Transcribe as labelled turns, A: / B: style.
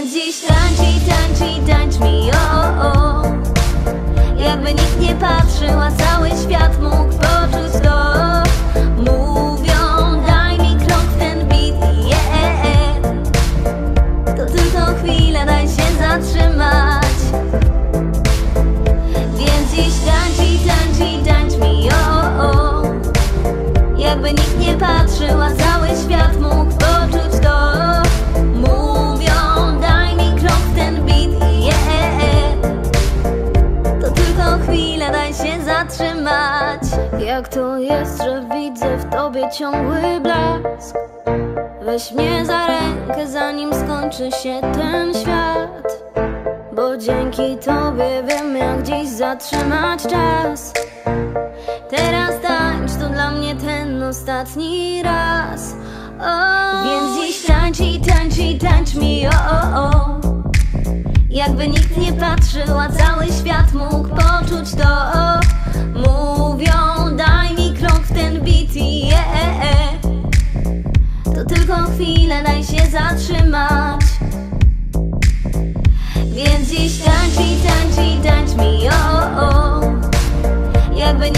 A: Więc dziś tańcz mi, o. Jakby nikt nie patrzył, a cały świat mógł poczuć to. Mówią, daj mi krok w ten beat, yeah. To tylko chwilę, daj się zatrzymać. Więc dziś tańcz mi, o. Jakby nikt nie patrzył, a cały świat mógł poczuć to. Mówią, daj mi krok w ten beat, yeah. To tylko chwilę, daj się zatrzymać. Jak to jest, że widzę w tobie ciągły blask? Weź mnie za rękę, zanim skończy się ten świat. Bo dzięki tobie wiem, jak dziś zatrzymać czas. Teraz tańcz, to dla mnie ten ostatni raz. Więc dziś tańcz mi, o. Jakby nikt nie patrzył, a cały świat mógł poczuć to. Mówią, daj mi krok w ten beat, yeah. To tylko chwilę, daj się zatrzymać. Więc dziś tańcz mi, o. Jakby